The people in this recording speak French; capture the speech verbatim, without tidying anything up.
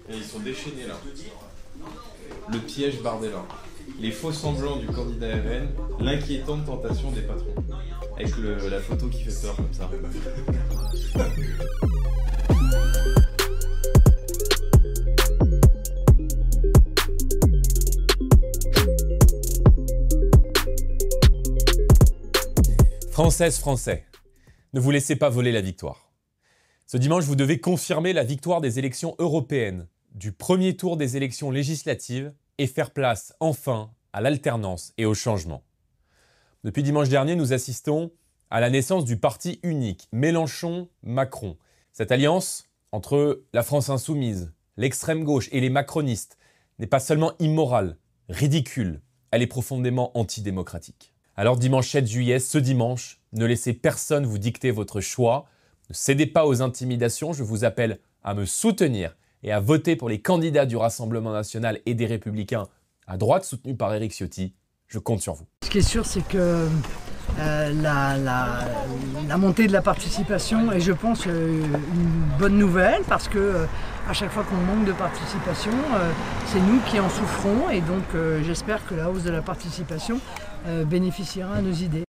Et ils sont déchaînés là. Le piège Bardella. Les faux semblants du candidat R N, l'inquiétante tentation des patrons. Avec le, la photo qui fait peur comme ça. Françaises, Français, ne vous laissez pas voler la victoire. Ce dimanche, vous devez confirmer la victoire des élections européennes, du premier tour des élections législatives et faire place, enfin, à l'alternance et au changement. Depuis dimanche dernier, nous assistons à la naissance du parti unique Mélenchon-Macron. Cette alliance entre la France insoumise, l'extrême gauche et les macronistes n'est pas seulement immorale, ridicule, elle est profondément antidémocratique. Alors dimanche sept juillet, ce dimanche, ne laissez personne vous dicter votre choix, ne cédez pas aux intimidations, je vous appelle à me soutenir et à voter pour les candidats du Rassemblement national et des Républicains à droite soutenus par Éric Ciotti. Je compte sur vous. Ce qui est sûr, c'est que euh, la, la, la montée de la participation est, je pense, euh, une bonne nouvelle parce que euh, à chaque fois qu'on manque de participation, euh, c'est nous qui en souffrons et donc euh, j'espère que la hausse de la participation euh, bénéficiera à nos idées.